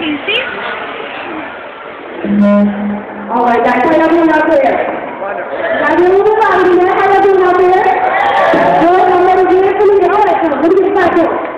All right, guys, how y'all doing out there? Y'all doing good out there? How y'all doing out there? Good, I'm ready to get it for me. All right, come on, let me get the back up.